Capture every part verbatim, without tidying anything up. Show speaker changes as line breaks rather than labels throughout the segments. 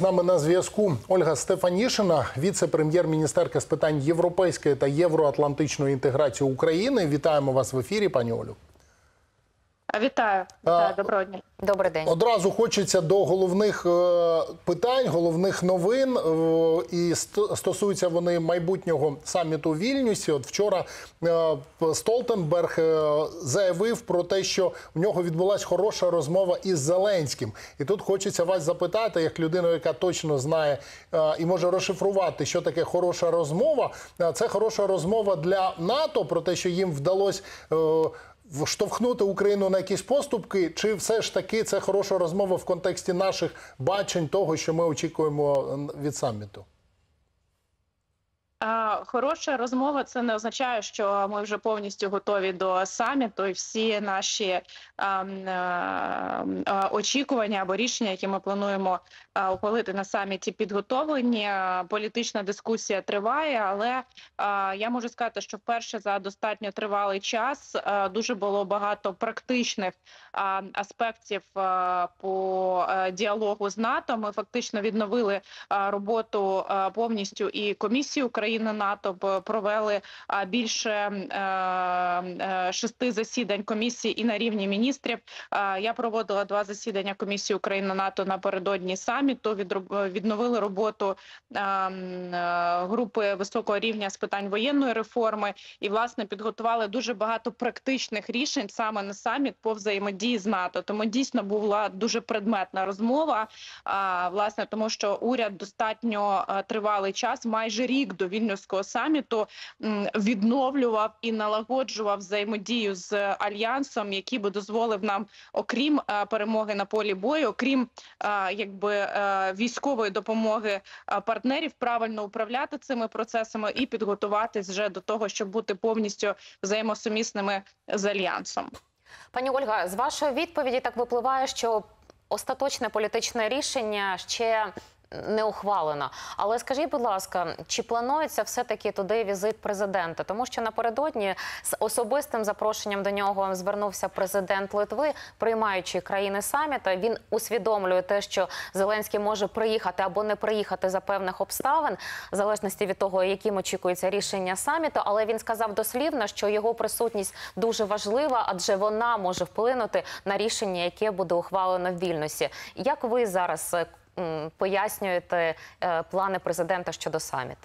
З нами на зв'язку Ольга Стефанішина, віце-прем'єр-міністерка з питань європейської та євроатлантичної інтеграції України. Вітаємо вас в ефірі, пані Олю.
Вітаю. Вітаю. Доброго дня.
Добрий день.
Одразу хочеться до головних е, питань, головних новин. Е, і стосуються вони майбутнього саміту у Вільнюсі. От вчора е, Столтенберг е, заявив про те, що в нього відбулася хороша розмова із Зеленським. І тут хочеться вас запитати, як людину, яка точно знає е, і може розшифрувати, що таке хороша розмова. Е, це хороша розмова для НАТО про те, що їм вдалося е, штовхнути Україну на якісь поступки, чи все ж таки це хороша розмова в контексті наших бачень того, що ми очікуємо від саміту?
Хороша розмова – це не означає, що ми вже повністю готові до саміту, і всі наші а, а, очікування або рішення, які ми плануємо а, ухвалити на саміті, підготовлені. Політична дискусія триває, але а, я можу сказати, що вперше за достатньо тривалий час а, дуже було багато практичних а, аспектів а, по а, діалогу з НАТО. Ми фактично відновили а, роботу а, повністю і комісію України на НАТО, провели більше шести засідань комісії і на рівні міністрів. Я проводила два засідання комісії Україна-НАТО напередодні саміту, відновили роботу групи високого рівня з питань воєнної реформи і, власне, підготували дуже багато практичних рішень саме на саміт по взаємодії з НАТО. Тому дійсно була дуже предметна розмова, власне, тому що уряд достатньо тривалий час, майже рік до Вільнюського саміту, відновлював і налагоджував взаємодію з Альянсом, який би дозволив нам, окрім перемоги на полі бою, окрім якби військової допомоги партнерів, правильно управляти цими процесами і підготуватись вже до того, щоб бути повністю взаємосумісними з Альянсом.
Пані Ольга, з вашої відповіді так випливає, що остаточне політичне рішення ще не ухвалено. Але скажіть, будь ласка, чи планується все-таки туди візит президента? Тому що напередодні з особистим запрошенням до нього звернувся президент Литви, приймаючи країни саміту. Він усвідомлює те, що Зеленський може приїхати або не приїхати за певних обставин, в залежності від того, яким очікується рішення саміту. Але він сказав дослівно, що його присутність дуже важлива, адже вона може вплинути на рішення, яке буде ухвалено в Вільнюсі. Як ви зараз пояснюєте плани президента щодо саміту?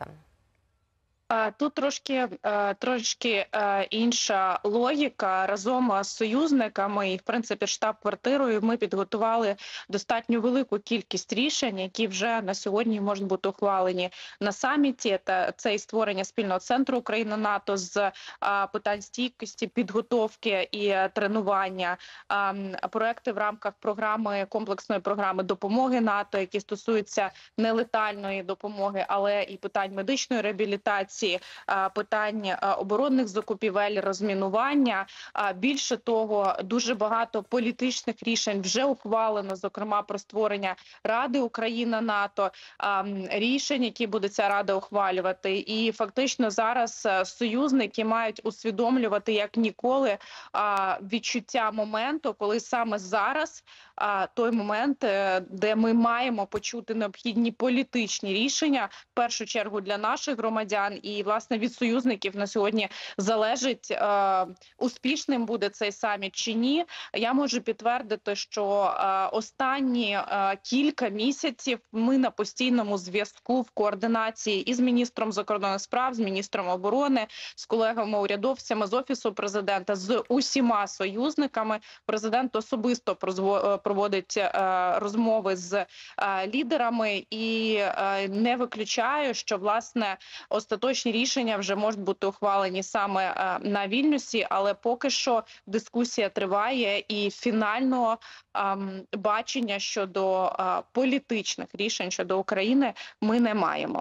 Тут трошки, трошки інша логіка. Разом з союзниками і, в принципі, штаб-квартирою ми підготували достатньо велику кількість рішень, які вже на сьогодні можуть бути ухвалені на саміті. Це і створення спільного центру Україна-НАТО з питань стійкості, підготовки і тренування, проекти в рамках програми, комплексної програми допомоги НАТО, які стосуються нелетальної допомоги, але і питань медичної реабілітації, питань оборонних закупівель, розмінування. Більше того, дуже багато політичних рішень вже ухвалено, зокрема про створення Ради Україна-НАТО, рішень, які буде ця Рада ухвалювати. І фактично зараз союзники мають усвідомлювати як ніколи відчуття моменту, коли саме зараз той момент, де ми маємо почути необхідні політичні рішення, в першу чергу для наших громадян, і, власне, від союзників на сьогодні залежить, е, успішним буде цей саміт чи ні. Я можу підтвердити, що е, останні е, кілька місяців ми на постійному зв'язку в координації із міністром закордонних справ, з міністром оборони, з колегами-урядовцями, з Офісу президента, з усіма союзниками. Президент особисто проводить е, розмови з е, лідерами і е, не виключаю, що, власне, остаточні рішення вже можуть бути ухвалені саме на Вільнюсі, але поки що дискусія триває і фінального ем, бачення щодо е, політичних рішень щодо України ми не маємо.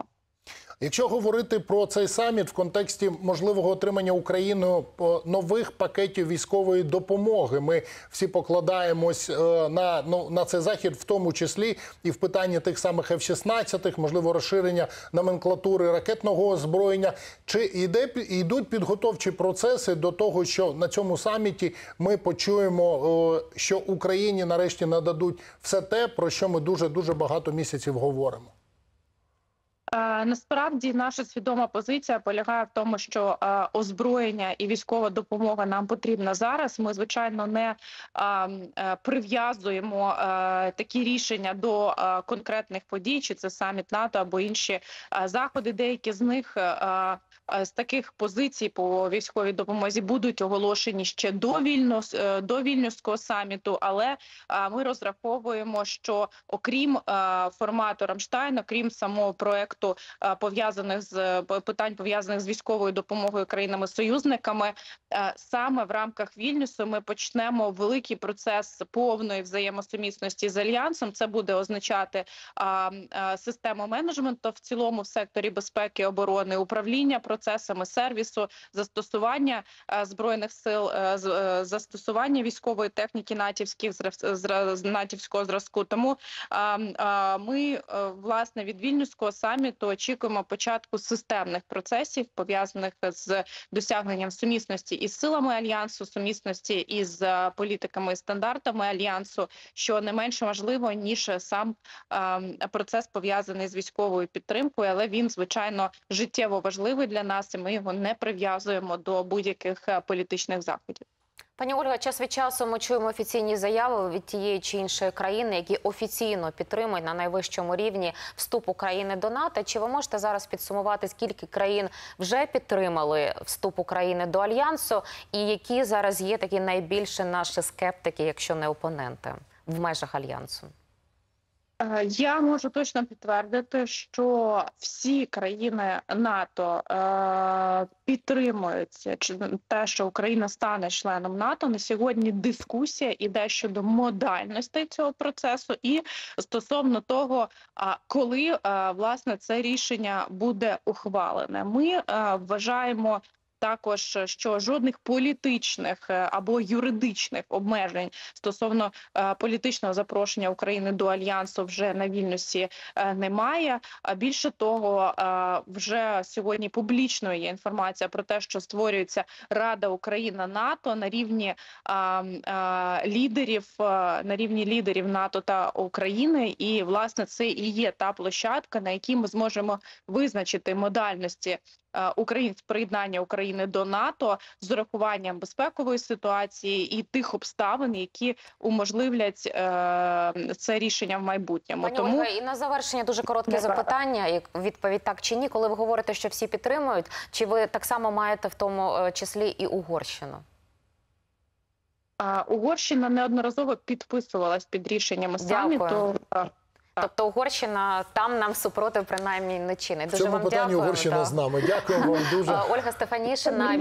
Якщо говорити про цей саміт в контексті можливого отримання Україною нових пакетів військової допомоги, ми всі покладаємось на, ну, на цей захід, в тому числі і в питанні тих самих еф шістнадцять, можливо, розширення номенклатури ракетного озброєння. Чи йде, йдуть підготовчі процеси до того, що на цьому саміті ми почуємо, що Україні нарешті нададуть все те, про що ми дуже-дуже багато місяців говоримо?
Насправді наша свідома позиція полягає в тому, що е, озброєння і військова допомога нам потрібна зараз. Ми, звичайно, не е, е, прив'язуємо е, такі рішення до е, конкретних подій, чи це саміт НАТО або інші е, заходи. Деякі з них е, з таких позицій по військовій допомозі будуть оголошені ще до Вільнюс, до Вільнюського саміту, але ми розраховуємо, що окрім формату Рамштайн, окрім самого проекту пов'язаних з питань пов'язаних з військовою допомогою країнами-союзниками, саме в рамках Вільнюсу ми почнемо великий процес повної взаємосумісності з Альянсом. Це буде означати систему менеджменту в цілому в секторі безпеки і оборони, управління процесами сервісу, застосування е, збройних сил, е, е, застосування військової техніки натівських з натівського зразку. Тому е, е, ми е, власне від Вільнюського саміту очікуємо початку системних процесів, пов'язаних з досягненням сумісності із силами альянсу, сумісності із е, політиками і стандартами альянсу, що не менш важливо ніж сам е, процес пов'язаний з військовою підтримкою, але він звичайно життєво важливий для нас, і ми його не прив'язуємо до будь-яких політичних заходів.
Пані Ольга, час від часу ми чуємо офіційні заяви від тієї чи іншої країни, які офіційно підтримують на найвищому рівні вступ України до НАТО. Чи ви можете зараз підсумувати, скільки країн вже підтримали вступ України до Альянсу, і які зараз є такі найбільші наші скептики, якщо не опоненти, в межах Альянсу?
Я можу точно підтвердити, що всі країни НАТО е, підтримують те, що Україна стане членом НАТО. На сьогодні дискусія іде щодо модальностей цього процесу і стосовно того, коли е, власне це рішення буде ухвалене. Ми е, вважаємо також, що жодних політичних або юридичних обмежень стосовно е, політичного запрошення України до Альянсу вже на Вільнюсі е, немає. А більше того, е, вже сьогодні публічно є інформація про те, що створюється Рада Україна-НАТО на рівні е, е, лідерів, е, на рівні лідерів НАТО та України. І, власне, це і є та площадка, на якій ми зможемо визначити модальності Україн, приєднання України до НАТО з урахуванням безпекової ситуації і тих обставин, які уможливлять е, це рішення в майбутньому.
Пані
Тому
Ольга, і на завершення дуже коротке
Не
запитання, як відповідь так чи ні. Коли ви говорите, що всі підтримують, чи ви так само маєте в тому числі і Угорщину?
а, Угорщина неодноразово підписувалась під рішеннями саміту.
Тобто Угорщина там нам супротив принаймні не чинить. Дуже
в цьому
вам
питанні
дякуємо.
Угорщина з нами. Дякуємо вам дуже.
Ольга Стефанішина,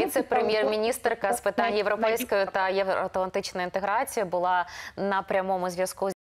віце-прем'єр-міністерка з питань європейської та євроатлантичної інтеграції, була на прямому зв'язку.